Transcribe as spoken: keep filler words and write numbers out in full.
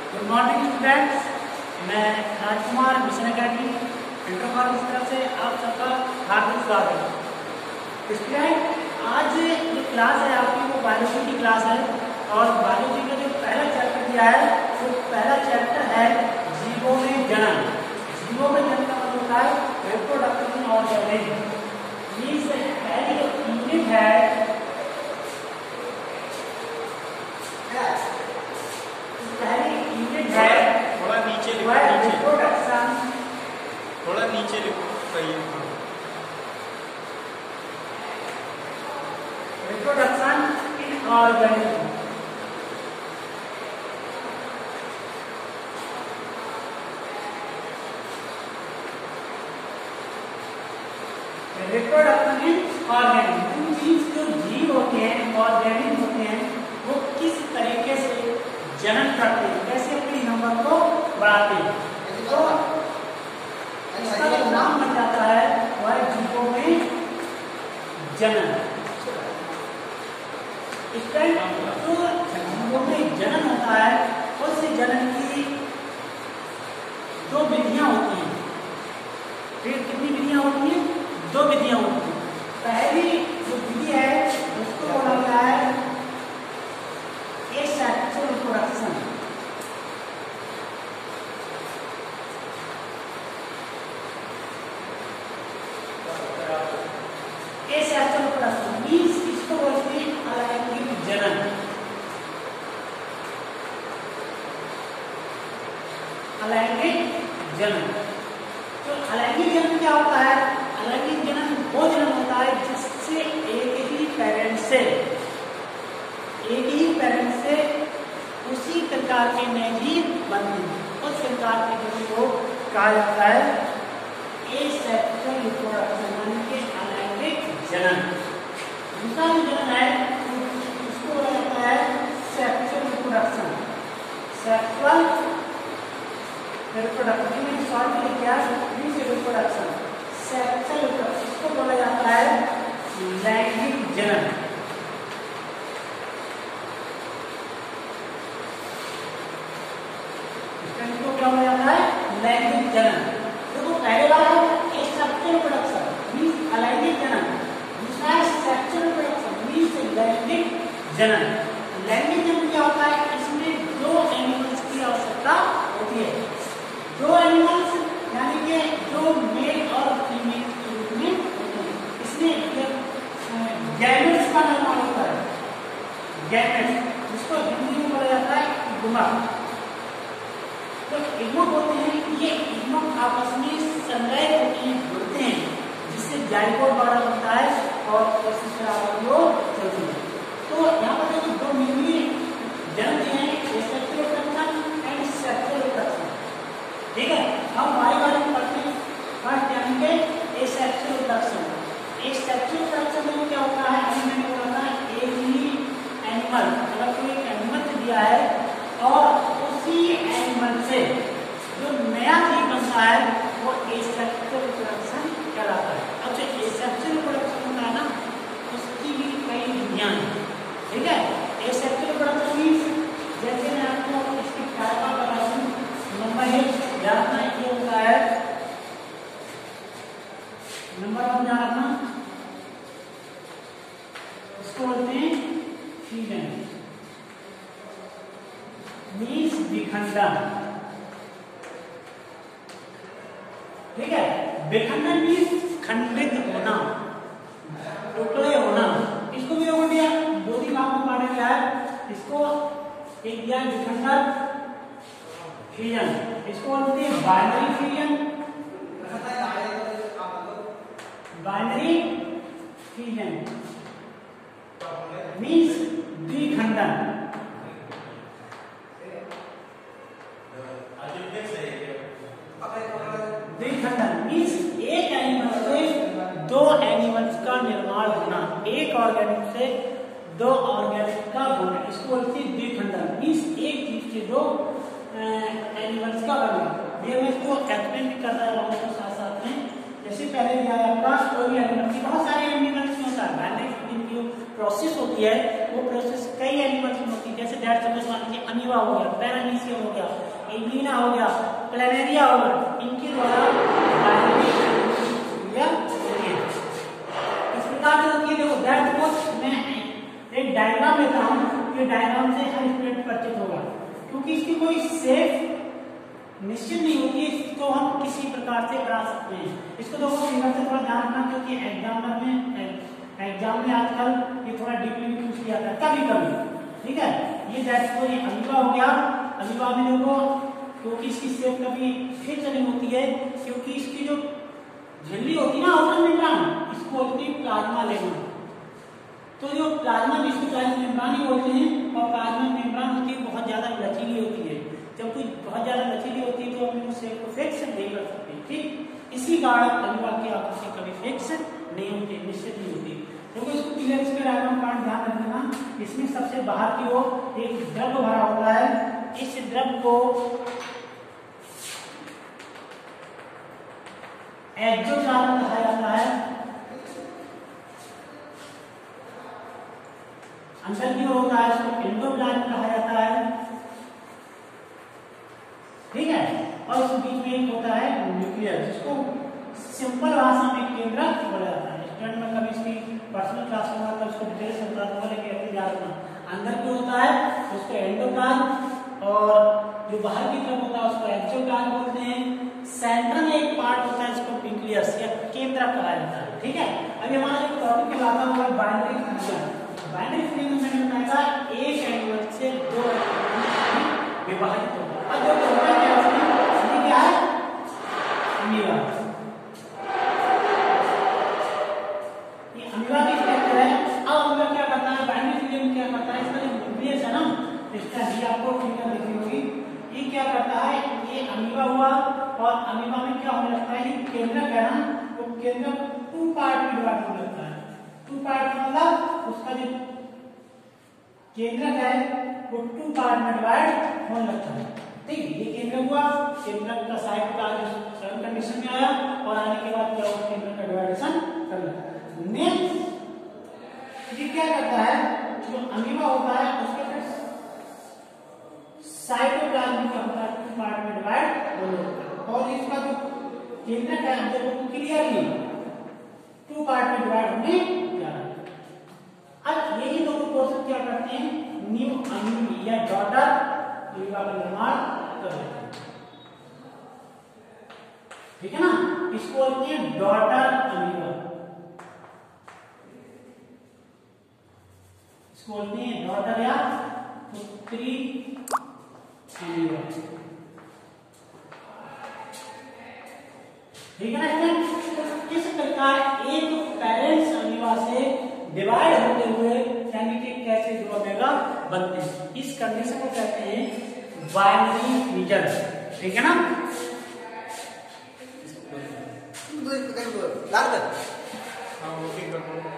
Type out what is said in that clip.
Good morning students, मैं Rajkumar mission academy inter college की तरफ से आप सबका हार्दिक स्वागत है। स्टूडेंट, आज जो क्लास है आपकी वो बायोलॉजी की क्लास है और बायोलॉजी का जो पहला चैप्टर दिया है वो पहला चैप्टर है जीवों में जनन। जीवों में जनन का मतलब होता है रिप्रोडक्शन और ऑर्गेनिज्म। ये पहली जो यूनिट है पहली यूनिट है थोड़ा नीचे लिखो, नीचे रिप्रोडक्शन, थोड़ा नीचे लिखो सही है। Reproduction in organism. Reproduction in organism means जो जीव होते हैं, ऑर्गेनिज्म होते हैं, वो किस तरीके से जनन करते हैं, कैसे अपनी नंबर को बढ़ाते हैं। तो इसका जो नाम बन जाता है वह है जीवों में जनन। इसका जो जीवों में जनन होता है उस जनन की दो विधियां होती हैं। फिर कितनी विधियां होती हैं? दो विधियां होती हैं। पहली जो विधि है उसको बोला गया है asexual reproduction. Asexual reproduction means इसको बोलते हैं अलैंगिक जनन। अलैंगिक जनन तो अलैंगिक जनन क्या होता है? अलैंगिक जनन वो जनन होता है जिससे एक ही पेरेंट से एक ही पेरेंट से उसी प्रकार के नए जीव बनते हैं। उस प्रकार के जीव को कहा जाता है एसेक्सुअल रिप्रोडक्शन, यानी कि अलैंगिक जनन। दूसरा जो जनन है उसको बोला जाता है सेक्सुअल रिप्रोडक्शन। सेक्सुअल रिप्रोडक्शन में शॉर्ट में क्या रिप्रोडक्शन, सेक्सुअल रिप्रोडक्शन इसको बोला जाता है लैंगिक जनन। इसको क्या बोला जाता है? लैंगिक जनन। देखो पहले वाला है एसेक्सुअल रिप्रोडक्शन मींस अलैंगिक जनन, दूसरा है सेक्सुअल रिप्रोडक्शन मींस लैंगिक जनन। लैंगिक जनन क्या होता है? इसमें दो एनिमल्स की आवश्यकता होती है। दो एनिमल्स यानी कि जो मेल और फीमेल के रूप में होते हैं। इसमें गैमेट्स का निर्माण होता है। गैमेट्स जिसको हिंदी में बोला जाता है गुणक। तो इग्मो बोलते हैं कि ये इग्मो आपस में संलय होकर जुड़ते हैं जिससे जाइगोट बड़ा बनता है और इसी तरह वो चलती है। तो यहाँ पर जो दो मिली जन्म दिए हैं asexual reproduction and sexual reproduction. ठीक है, हम वाई बारे में पढ़ते हैं। फर्स्ट यानी कि एसेक्सुअल रिप्रोडक्शन। एसेक्सुअल रिप्रोडक्शन में क्या होता है? अभी मैंने बोला था एक ही एनिमल, अगर कोई एक एनिमल दिया है और उसी एनिमल से जो नया जीव बनता है वो एसेक्सुअल रिप्रोडक्शन कहलाता है। अब जो एसेक्सुअल रिप्रोडक्शन होता है ना उसकी भी कई विधियां हैं। ठीक है, एसेक्सुअल रिप्रोडक्शन मींस जैसे मैं आपको इसकी टाइप बता दूं, नंबर एक जानना ये होता है, नंबर वन जानना इसको बोलते हैं फीमेल मींस विखंडन। ठीक है, विखंडन मींस खंडित होना, टुकड़े होना। इसको भी बोल दिया, दो ही भाग में बांटा गया है। इसको एक दिया विखंडन फ्यूजन, इसको बोलते हैं binary fusion. Binary fusion means द्विखंडन। द्विखंडन मींस एक एनिमल से दो एनिमल्स का निर्माण होना, एक ऑर्गेनिक से दो ऑर्गेनिक का होना, इसको बोलते हैं द्विखंडन मींस एक जीव से दो एनिमल्स का बनना। ये मैं इसको एक्सप्लेन भी कर रहा हूँ तो साथ साथ में। जैसे पहले दिया है आपका कोई भी एनिमल की, बहुत सारे एनिमल्स में होता है, बाइनरी फ्यूजन की प्रोसेस होती है वो प्रोसेस कई एनिमल्स में होती है। जैसे दैट सपोज मान लीजिए अमीबा हो गया, पैरामीशियम हो गया, एलिना हो गया, प्लेनेरिया हो गया, इनके द्वारा बाइनरी क्रिया होती है। इस प्रकार से होती है। देखो दैट सपोज मैं एक डायग्राम लेता हूँ, ये डायग्राम से हर स्टूडेंट परिचित होगा, क्योंकि इसकी कोई सेफ निश्चित नहीं होती है, इसको हम किसी प्रकार से करा सकते हैं। इसको देखो फिंगर से थोड़ा ध्यान रखना, क्योंकि एग्जामर में एग्जाम में आजकल ये थोड़ा डीपली भी पूछ लिया जाता है कभी कभी, ठीक है। ये दैट ये अमीबा हो गया, अमीबा में देखो क्योंकि इसकी शेप कभी फिक्स नहीं होती है, क्योंकि इसकी जो झिल्ली होती है ना आउटर मेम्ब्रेन, इसको बोलते हैं प्लाज्मा लेवल। तो जो प्लाज्मा जिसको प्लाज्मा मेम्ब्रेन ही बोलते हैं, और प्लाज्मा मेम्ब्रेन होती है बहुत ज्यादा लचीली होती है। जब कोई बहुत ज्यादा लचीली होती है तो हम उस शेप को फिक्स नहीं कर सकते, ठीक। इसी कारण अमीबा की आकृति कभी फिक्स नहीं होती, निश्चित नहीं होती। देखो इसको क्लियर इसके डायग्राम का ध्यान रखना। इसमें सबसे बाहर की ओर एक द्रव भरा होता है, इस द्रव को एक्सोप्लाज्म कहा जाता है। अंदर की ओर होता है इसको एंडोप्लाज्म कहा जाता है, ठीक है। और इस बीच में एक होता है न्यूक्लियस, जिसको सिंपल भाषा में केंद्रक बोला जाता है। स्टूडेंट में कभी इसकी पर्सनल क्लास में मतलब इसको डिटेल से बता दूंगा, लेकिन अपनी याद रखना। अंदर की होता है उसको एंडोप्लाज्म, और जो बाहर की तरफ होता है उसको एक्सोप्लाज्म बोलते हैं। सेंटर में एक पार्ट होता है इसको न्यूक्लियस या केंद्रक कहा जाता है, ठीक है। अभी हमारा जो टॉपिक कहलाता है वो है बाइनरी फ्यूजन। बाइनरी फ्यूजन में मैंने बताया था एक एनिमल से दो विभाजित होता है। अब जो होता है उसमें क्या है अमीबा। ये अमीबा की स्ट्रक्चर है। अब अमीबा क्या करता है, बाइनरी फ्यूजन में क्या करता है, इसका जो न्यूक्लियस है ना, इसका भी आपको फिगर देखी होगी, ये क्या करता है, ये अमीबा हुआ, और अमीबा में क्या होने लगता है, ये केंद्रक है ना, वो केंद्रक टू पार्ट में डिवाइड होने लगता है। टू पार्ट मतलब उसका जो केंद्रक है वो टू पार्ट में डिवाइड होने लगता है, ठीक। ये केंद्रक हुआ, केंद्रक का साइड का सेवन कंडीशन में आया, और आने के बाद क्या हुआ, केंद्रक का डिवाइडेशन कर लगा। नेक्स्ट ये क्या करता है, जो अमीबा होता है उसके फिर साइटोप्लाज्म क्या होता है, टू पार्ट में डिवाइड होने लगता है, और इसका जो केंद्रक है हम देखो क्लियरली टू पार्ट में डिवाइड होने जा रहा है। अब यही दोनों पोर्शन क्या करते हैं, न्यू अमीबी या डॉटर अमीबा का निर्माण कर देते हैं, ठीक है ना। इसको बोलते हैं डॉटर अमीबा, इसको बोलते हैं डॉटर या पुत्री अमीबा, ठीक है ना। इस प्रकार एक पेरेंट्स अमीबा से डिवाइड होते हुए यानी कि कैसे दो अमीबा बनते हैं, इस कंडीशन को कहते हैं बाइनरी फ्यूजन, ठीक है ना। हाँ वो ठीक है।